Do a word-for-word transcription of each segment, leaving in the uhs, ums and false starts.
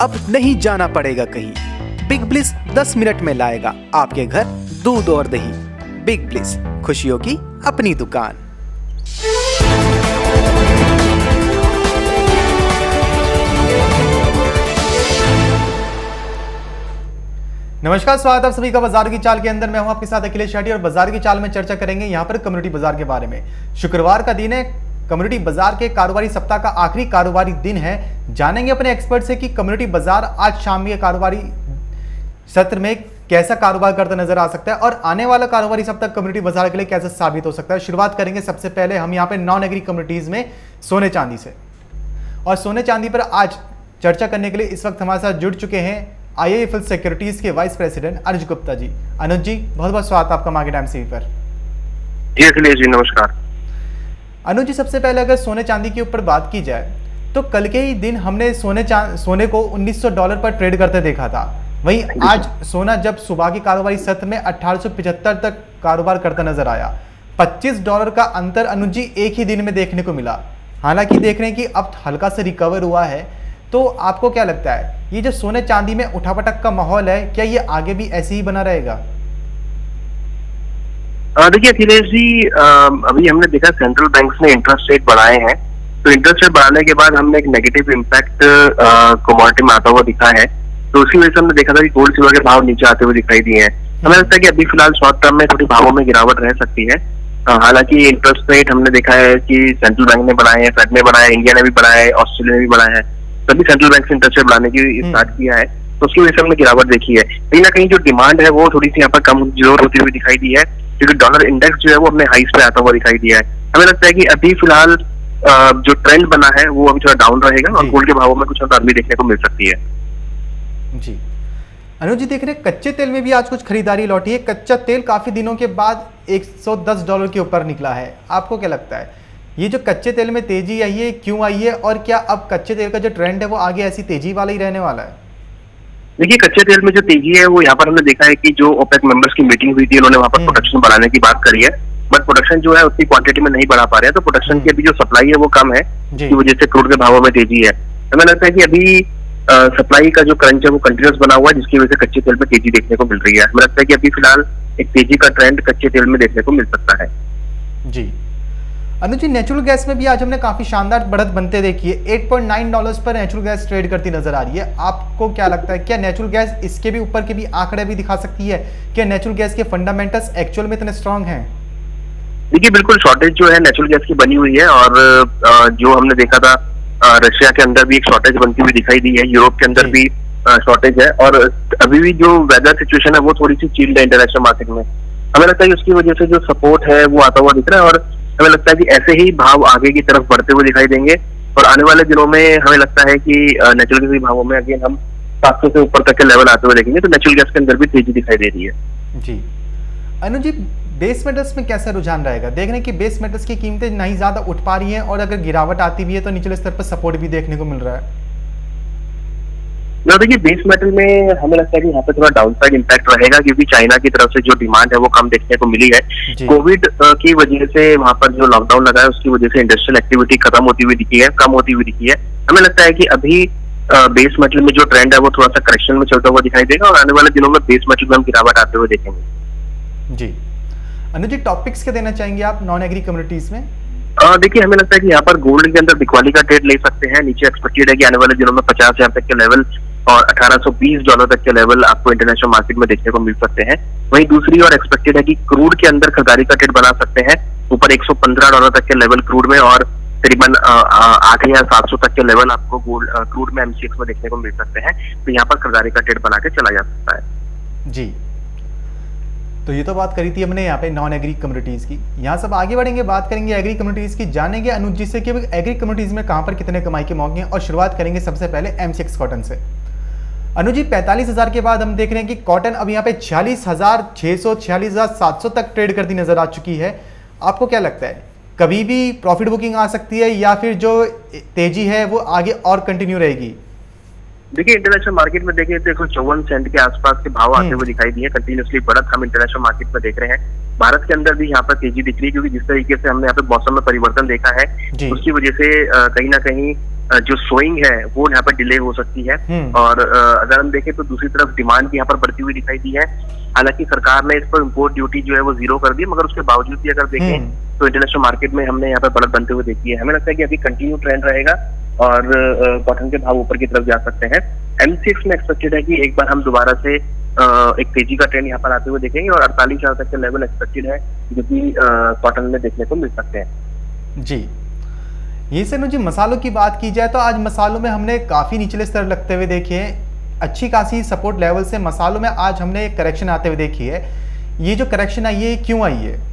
अब नहीं जाना पड़ेगा कहीं। बिग ब्लिस दस मिनट में लाएगा आपके घर दूध और दही। बिग ब्लिस, खुशियों की अपनी दुकान। नमस्कार, स्वागत है आप सभी का बाजार की चाल के अंदर। मैं हूं आपके साथ अखिलेश शेट्टी और बाजार की चाल में चर्चा करेंगे यहां पर कम्युनिटी बाजार के बारे में। शुक्रवार का दिन है, कम्युनिटी बाजार के कारोबारी सप्ताह का आखिरी कारोबारी दिन है। जानेंगे अपने एक्सपर्ट से कि कम्युनिटी बाजार आज शाम के कारोबारी सत्र में कैसा कारोबार करता नजर आ सकता है और आने वाला कारोबारी सप्ताह कम्युनिटी बाजार के लिए कैसे साबित हो सकता है। शुरुआत करेंगे सबसे पहले हम यहाँ पे नॉन एग्री कम्युनिटीज में सोने चांदी से। और सोने चांदी पर आज चर्चा करने के लिए इस वक्त हमारे साथ जुड़ चुके हैं I I F L securities के वाइस प्रेसिडेंट अनुज गुप्ता जी। अनुज जी, बहुत बहुत स्वागत आपका मार्केट एमसीवी पर। जी अखिलेश जी, नमस्कार। अनुज जी, सबसे पहले अगर सोने चांदी के ऊपर बात की जाए तो कल के ही दिन हमने सोने सोने को उन्नीस सौ डॉलर पर ट्रेड करते देखा था। वहीं आज सोना जब सुबह की कारोबारी सत्र में अठारह सौ पचहत्तर तक कारोबार करता नजर आया। पच्चीस डॉलर का अंतर अनुज जी एक ही दिन में देखने को मिला। हालांकि देख रहे हैं कि अब हल्का से रिकवर हुआ है, तो आपको क्या लगता है ये जो सोने चांदी में उठापटक का माहौल है, क्या ये आगे भी ऐसे ही बना रहेगा? देखिए अखिलेश जी, अभी हमने देखा सेंट्रल बैंक्स ने इंटरेस्ट रेट बढ़ाए हैं, तो इंटरेस्ट रेट बढ़ाने के बाद हमने एक नेगेटिव इम्पैक्ट कमोडिटी में आता हुआ दिखा है। तो उसी वजह से हमने देखा था कि गोल्ड सिल्वर के भाव नीचे आते हुए दिखाई दिए हैं। हमें लगता है कि अभी फिलहाल शॉर्ट टर्म में थोड़ी भावों में गिरावट रह सकती है। हालांकि इंटरेस्ट रेट हमने देखा है कि सेंट्रल बैंक ने बढ़ाए हैं, फेड ने बढ़ाया है, इंडिया ने भी बढ़ाया है, ऑस्ट्रेलिया ने भी बढ़ाया है, सभी सेंट्रल बैंक से इंटरेस्ट रेट बढ़ाने की स्टार्ट किया है। तो उसकी वजह से हमने गिरावट देखी है। कहीं ना कहीं जो डिमांड है वो थोड़ी सी यहाँ पर कम जोर होती हुई दिखाई दी है, क्योंकि डॉलर इंडेक्स जो है वो अपने हाइस पे आता हुआ दिखाई दिया है। हमें लगता है कि अभी फिलहाल जो ट्रेंड बना है वो अभी थोड़ा डाउन रहेगा और गोल्ड के भावों में कुछ नरमी देखने को मिल सकती है। जी अनुज जी, देख रहे हैं कच्चे तेल में भी आज कुछ खरीदारी लौटी है। कच्चा तेल काफी दिनों के बाद एक सौ दस डॉलर के ऊपर निकला है। आपको क्या लगता है ये जो कच्चे तेल में तेजी आई है, क्यों आई है, और क्या अब कच्चे तेल का जो ट्रेंड है वो आगे ऐसी तेजी वाला ही रहने वाला है? देखिए, कच्चे तेल में जो तेजी है वो यहाँ पर हमने देखा है कि जो ओपेक मेंबर्स की मीटिंग हुई थी, उन्होंने वहाँ पर प्रोडक्शन बढ़ाने की बात करी है, बट प्रोडक्शन जो है उतनी क्वांटिटी में नहीं बढ़ा पा रहे हैं। तो प्रोडक्शन की अभी जो सप्लाई है वो कम है, की वजह से क्रूड के भावों में तेजी है। हमें लगता है कि अभी सप्लाई का जो क्रंच है वो कंटिन्यूस बना हुआ है, जिसकी वजह से कच्चे तेल में तेजी देखने को मिल रही है। हमें लगता है कि अभी फिलहाल एक तेजी का ट्रेंड कच्चे तेल में देखने को मिल सकता है। जी अनुज जी, नेचुरल गैस में भी आज हमने काफी शानदार बढ़त बनते देखी है। आठ पॉइंट नौ डॉलर्स पर नेचुरल गैस ट्रेड करती नजर आ रही है। आपको क्या लगता है, क्या नेचुरल गैस इसके भी ऊपर के भी आंकड़े भी दिखा सकती है? क्या नेचुरल गैस के फंडामेंटल्स एक्चुअल में इतने स्ट्रांग हैं? देखिए, बिल्कुल शॉर्टेज जो है नेचुरल गैस की बनी हुई है, और जो हमने देखा था रशिया के अंदर भी एक शॉर्टेज बनती हुई दिखाई दी है, यूरोप के अंदर भी शॉर्टेज है, और अभी भी जो वेदर सिचुएशन है वो थोड़ी सी चिल्ड है इंटरनेशनल मार्केट में। हमें लगता है कि उसकी वजह से जो सपोर्ट है वो आता हुआ दिख रहा है, और हमें लगता है कि ऐसे ही भाव आगे की तरफ बढ़ते हुए दिखाई देंगे। और आने वाले दिनों में हमें लगता है कि नेचुरल गैस के भावों में अगेन हम सात सौ से ऊपर तक के लेवल आते हुए देखेंगे। तो नेचुरल गैस के अंदर भी तेजी दिखाई दे रही है। जी अनुज जी, बेस मेटल्स में कैसा रुझान रहेगा? देख रहे हैं कि बेस मेटल्स की कीमतें नहीं ज्यादा उठ पा रही हैं, और अगर गिरावट आती भी है तो निचले स्तर पर सपोर्ट भी देखने को मिल रहा है। देखिए, बेस मेटल में हमें लगता है कि यहाँ पे थोड़ा डाउनसाइड इम्पैक्ट रहेगा, क्योंकि चाइना की तरफ से जो डिमांड है वो कम देखने को मिली है। कोविड की वजह से वहाँ पर जो लॉकडाउन लगा है उसकी वजह से इंडस्ट्रियल एक्टिविटी खत्म होती हुई दिखी है, कम होती हुई दिखी है। हमें लगता है कि अभी बेस मेटल में जो ट्रेंड है वो थोड़ा सा करेक्शन में चलता हुआ दिखाई देगा, और आने वाले दिनों में बेस मेटल में हम गिरावट आते हुए देखेंगे। जी अनुज जी, टॉपिक्स क्या देना चाहेंगे आप नॉन एग्री कम्युनिटीज में? देखिए, हमें लगता है कि यहाँ पर गोल्ड के अंदर बिकवाली का ट्रेड ले सकते हैं। नीचे एक्सपेक्टेड है कि आने वाले दिनों में पचास हजार तक के लेवल और अठारह सौ बीस डॉलर तक के लेवल आपको इंटरनेशनल मार्केट में देखने को मिल सकते हैं। वहीं दूसरी और एक्सपेक्टेड है कि क्रूड के अंदर खरीदारी का ट्रेड बना सकते हैं, ऊपर एक सौ पंद्रह डॉलर तक के लेवल क्रूड में, और करीबन आठ हजार सात सौ तक के लेवल आपको गोल्ड क्रूड में एमसीएक्स में देखने को मिल सकते हैं। तो यहाँ पर खरीदारी का ट्रेड बना के चला जा सकता है। जी, तो ये तो बात करी थी हमने यहाँ पे नॉन एग्री कम्युनिटीज की। यहाँ सब आगे बढ़ेंगे, बात करेंगे एग्री कम्युनिटीज की। जानेंगे अनुज जी से कि एग्री कम्युनिटीज में कहाँ पर कितने कमाई के मौके हैं, और शुरुआत करेंगे सबसे पहले एमसीएक्स कॉटन से। अनुज जी, पैंतालीस हजार के बाद हम देख रहे हैं कि कॉटन अब यहाँ पे छियालीस हजार छह सौ छियालीस हजार सात सौ तक ट्रेड करती नजर आ चुकी है। आपको क्या लगता है, कभी भी प्रॉफिट बुकिंग आ सकती है, या फिर जो तेजी है वो आगे और कंटिन्यू रहेगी? देखिए, इंटरनेशनल मार्केट में देखिए तो एक सौ चौवन सेंट के आसपास के भाव आते हुए दिखाई दिए, कंटिन्यूसली बढ़त हम इंटरनेशनल मार्केट में देख रहे हैं। भारत के अंदर भी यहाँ पर तेजी दिख रही है, क्योंकि जिस तरीके से हमने यहाँ पे मौसम में परिवर्तन देखा है उसकी वजह से कहीं ना कहीं जो सोइंग है वो यहाँ पर डिले हो सकती है। और अगर हम देखें तो दूसरी तरफ डिमांड भी यहाँ पर बढ़ती हुई दिखाई दी है। हालांकि सरकार ने इस पर इम्पोर्ट ड्यूटी जो है वो जीरो कर दी, मगर उसके बावजूद भी अगर देखें तो इंटरनेशनल मार्केट में हमने यहाँ पर बढ़त बनते हुए देखी है। हमें लगता है कि अभी कंटिन्यू ट्रेंड रहेगा और कॉटन के भाव ऊपर की तरफ जा सकते हैं। एमसीएक्स में एक्सपेक्टेड है कि एक बार हम दोबारा से एक तेजी का ट्रेंड यहाँ पर आते हुए देखेंगे और अड़तालीस हजार तक के लेवल एक्सपेक्टेड है जो कि कॉटन में देखने को मिल सकते हैं। जी, ये से जी मसालों की बात की जाए तो आज मसालों में हमने काफी निचले स्तर लगते हुए देखे हैं। अच्छी खासी सपोर्ट लेवल से मसालों में आज हमने एक करेक्शन आते हुए देखी है। ये जो करेक्शन आई है क्यों आई है?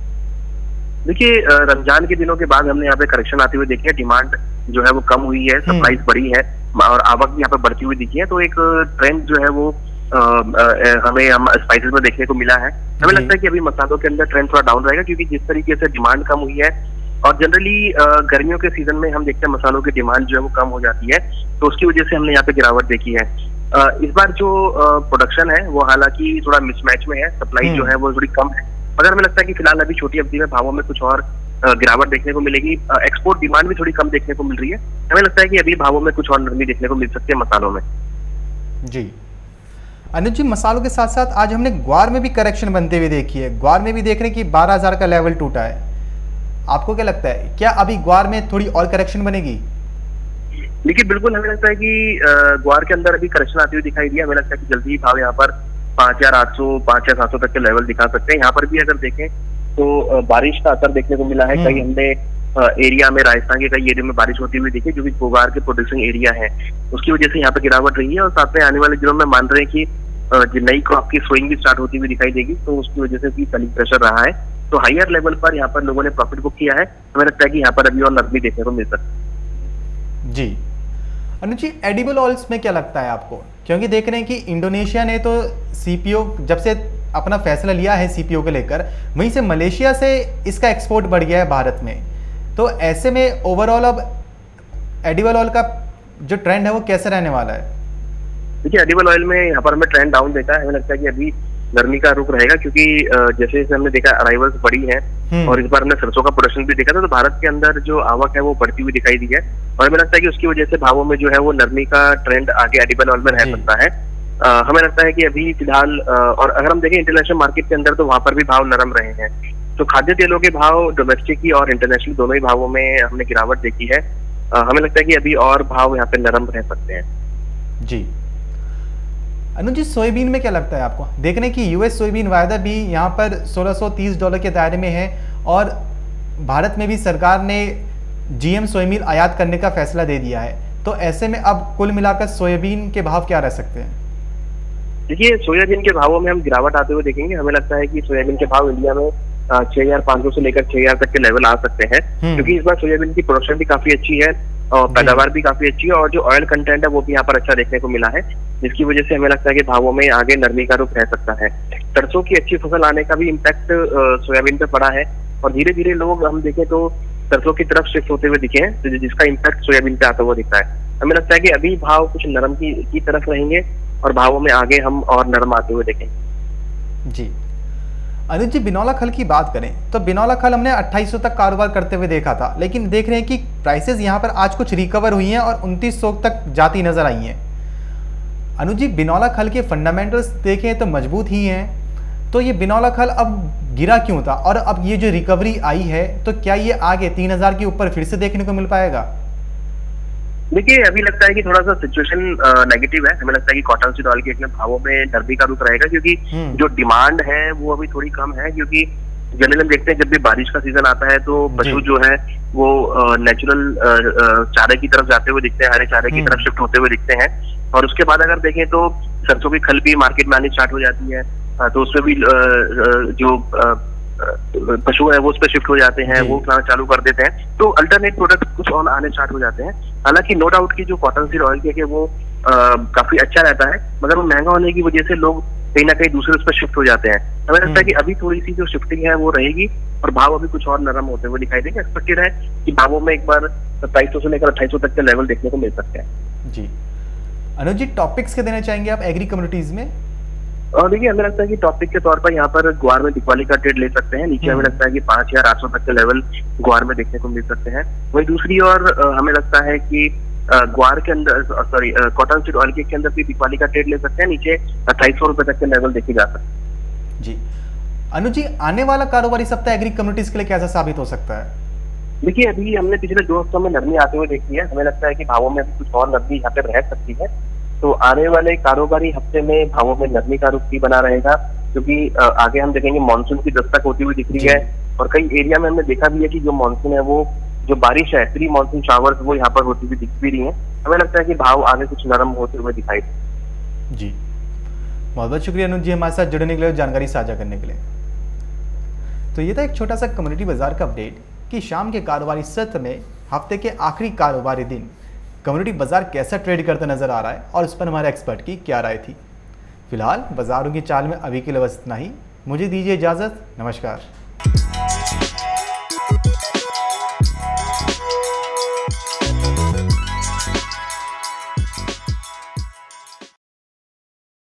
देखिए, रमजान के दिनों के बाद हमने यहाँ पे करेक्शन आते हुए देखी है। डिमांड जो है वो कम हुई है, सप्लाईज बढ़ी है और आवक भी यहाँ पे बढ़ती हुई दिखी है। तो एक ट्रेंड जो है वो आ, आ, हमें हम स्पाइसेस में देखने को मिला है। हमें लगता है कि अभी मसालों के अंदर ट्रेंड थोड़ा डाउन रहेगा, क्योंकि जिस तरीके से डिमांड कम हुई है और जनरली गर्मियों के सीजन में हम देखते हैं मसालों की डिमांड जो है वो कम हो जाती है, तो उसकी वजह से हमने यहाँ पे गिरावट देखी है। आ, इस बार जो प्रोडक्शन है वो हालांकि थोड़ा मिसमैच में है, सप्लाई जो है वो थोड़ी कम है, मगर हमें लगता है कि फिलहाल अभी छोटी अवधि में भावों में कुछ और गिरावट देखने को मिलेगी। एक्सपोर्ट डिमांड भी थोड़ी कम देखने को मिल रही है। हमें लगता है कि अभी भावों में कुछ और नरमी देखने को मिल सकती है मसालों में। जी अनुज जी, मसालों के साथ साथ आज हमने ग्वार में भी करेक्शन बनते हुए देखी है। ग्वार में भी देख रहे हैं कि बारह हजार का लेवल टूटा है। आपको क्या लगता है, क्या अभी ग्वार में थोड़ी और करेक्शन बनेगी? देखिए, बिल्कुल हमें लगता है कि ग्वार के अंदर अभी करेक्शन आती हुई दिखाई दी है। हमें लगता है कि जल्दी ही भाव यहाँ पर पांच हजार आठ सौ पांच हजार सात सौ तक के लेवल दिखा सकते हैं। यहाँ पर भी अगर देखें तो बारिश का असर देखने को मिला है। कई हमने एरिया में, राजस्थान के कई एरिया में बारिश होती हुई देखी, जो कि ग्वार के प्रोड्यूसिंग एरिया है, उसकी वजह से यहाँ पे गिरावट रही है। और साथ में आने वाले दिनों में मान रहे हैं कि जो नई क्रॉप की सोइंग भी स्टार्ट होती हुई दिखाई देगी, तो उसकी वजह से भी सेलिंग प्रेशर रहा है। तो हायर लेवल पर यहाँ पर लोगों ने प्रॉफिट बुक किया है। हमें लगता है कि यहाँ पर अभी और नरमी देखने को मिल सकती है। जी अनुज जी, एडिबल ऑयल्स में क्या लगता है आपको? क्योंकि देख रहे हैं कि इंडोनेशिया ने तो सीपीओ जब से अपना फैसला लिया है सीपीओ को लेकर, वहीं से मलेशिया से इसका एक्सपोर्ट बढ़ गया है भारत में। तो ऐसे में ओवरऑल अब एडिबल ऑयल का जो ट्रेंड है वो कैसे रहने वाला है? देखिए, एडिबल ऑयल में यहाँ पर हमें ट्रेंड डाउन देखा है। हमें लगता है कि अभी गर्मी का रुख रहेगा, क्योंकि जैसे जैसे हमने देखा अराइवल्स बढ़ी है और इस बार हमने सरसों का प्रोडक्शन भी देखा था, तो भारत के अंदर जो आवक है वो बढ़ती हुई दिखाई दी है। और हमें लगता है कि उसकी वजह से भावों में जो है वो नरमी का ट्रेंड आगे एडिबल ऑयल में रह सकता है। आ, हमें लगता है कि अभी फिलहाल और अगर हम देखें इंटरनेशनल मार्केट के अंदर, तो वहां पर भी भाव नरम रहे हैं। तो खाद्य तेलों के भाव डोमेस्टिक ही और इंटरनेशनल दोनों ही भावों में हमने गिरावट देखी है। आ, हमें लगता है कि अभी और भाव यहाँ पे नरम रह सकते हैं। जी अनुज जी, सोयाबीन में क्या लगता है आपको? देख रहे हैं कि यूएस सोयाबीन वायदा भी यहाँ पर सोलह सौ तीस डॉलर के दायरे में है और भारत में भी सरकार ने जीएम सोयाबीन आयात करने का फैसला दे दिया है। तो ऐसे में अब कुल मिलाकर सोयाबीन के भाव क्या रह सकते हैं? देखिए, सोयाबीन के भावों में हम गिरावट आते हुए देखेंगे। हमें लगता है कि सोयाबीन के भाव इंडिया में छह हजार पाँच सौ से लेकर छह हजार तक के लेवल आ सकते हैं, क्योंकि इस बार सोयाबीन की प्रोडक्शन भी काफी अच्छी है और पैदावार भी काफी अच्छी है और जो ऑयल कंटेंट है वो भी यहाँ पर अच्छा देखने को मिला है, जिसकी वजह से हमें लगता है कि भावों में आगे नरमी का रुख रह सकता है। सरसों की अच्छी फसल आने का भी इम्पैक्ट सोयाबीन पे पड़ा है और धीरे धीरे लोग हम देखें तो सरसों की तरफ शिफ्ट होते हुए दिखे हैं, जिसका इम्पैक्ट सोयाबीन पे आता हुआ दिखता है। हमें लगता है कि अभी भाव कुछ नरम की, की तरफ रहेंगे और भावों में आगे हम और नरम आते हुए देखेंगे। जी अनुज जी, बिनौला खल की बात करें तो बिनौला खल हमने अट्ठाईस सौ तक कारोबार करते हुए देखा था, लेकिन देख रहे हैं कि प्राइसेस यहाँ पर आज कुछ रिकवर हुई हैं और उनतीस सौ तक जाती नजर आई हैं। अनुज जी, बिनौला खल के फंडामेंटल्स देखें तो मजबूत ही हैं, तो ये बिनौला खल अब गिरा क्यों था और अब ये जो रिकवरी आई है तो क्या ये आगे तीन हजार के ऊपर फिर से देखने को मिल पाएगा? देखिए, अभी लगता है कि थोड़ा सा सिचुएशन नेगेटिव है। हमें लगता है कि कॉटन सीड ऑयल के भावों में नरमी का रुख रहेगा, क्योंकि जो डिमांड है वो अभी थोड़ी कम है। क्योंकि जनरली हम देखते हैं जब भी बारिश का सीजन आता है तो पशु जो है वो नेचुरल चारे की तरफ जाते हुए दिखते हैं, हरे चारे की तरफ शिफ्ट होते हुए दिखते हैं। और उसके बाद अगर देखें तो सरसों की खल भी मार्केट में आनी स्टार्ट हो जाती है, तो उसमें भी जो पशु है वो उस पर शिफ्ट हो जाते हैं, वो खाना चालू कर देते हैं, तो अल्टरनेट प्रोडक्ट कुछ और आने स्टार्ट हो जाते हैं। हालांकि नो डाउट कि जो कॉटन सीड ऑयल के वो आ, काफी अच्छा रहता है, मगर वो महंगा होने की वजह से लोग कहीं ना कहीं दूसरे उस पर शिफ्ट हो जाते हैं। हमें लगता है कि अभी थोड़ी सी जो शिफ्टिंग है वो रहेगी और भाव अभी कुछ और नरम होते हुए दिखाई देंगे। एक्सपेक्टेड है कि भावों में एक बार सत्ताईस सौ से लेकर अट्ठाईस सौ तक के लेवल देखने को मिल सकते हैं। जी अनुज जी, टॉपिक्स के देना चाहेंगे आप एग्री कम्युनिटीज में? और देखिए, हमें लगता है कि टॉपिक के तौर पर यहाँ पर ग्वार में दिवाली का ट्रेड ले सकते हैं। नीचे हमें लगता है कि पांच हजार आठ सौ तक के लेवल ग्वार में देखने को मिल सकते हैं। वही दूसरी ओर हमें लगता है कि ग्वार के अंदर, सॉरी कॉटन सीड ऑयल के अंदर भी दिवाली का ट्रेड ले सकते हैं, नीचे अट्ठाईस सौ रुपए तक के लेवल देखे जा सकते हैं। जी अनुज जी, आने वाला कारोबारी सप्ताह एग्री कम्युनिटीज के लिए कैसा साबित हो सकता है? देखिए, अभी हमने पिछले दो हफ्तों में नरमी आते हुए देखी है, हमें लगता है कि भावों में अभी कुछ और नरमी यहाँ पे रह सकती है। तो आने वाले कारोबारी हफ्ते में भावों में नरमी का रुख भी बना रहेगा, क्योंकि आगे हम देखेंगे मानसून की दस्तक होती हुई दिख रही है और कई एरिया में हमने देखा भी है कि जो मानसून है, वो जो बारिश है, प्री मानसून शावर्स, वो यहाँ पर होती हुई दिख भी रही है। हमें लगता है कि भाव आगे कुछ नरम होते हुए दिखाई दे। जी बहुत बहुत शुक्रिया अनुज जी हमारे साथ जुड़ने के लिए, जानकारी साझा करने के लिए। तो ये था एक छोटा सा कम्युनिटी बाजार का अपडेट कि शाम के कारोबारी सत्र में हफ्ते के आखिरी कारोबारी दिन कम्युनिटी बाजार कैसा ट्रेड करता नजर आ रहा है और उस पर हमारे एक्सपर्ट की क्या राय थी। फिलहाल बाजारों की चाल में अभी के लिए बस इतना ही। मुझे दीजिए इजाजत, नमस्कार।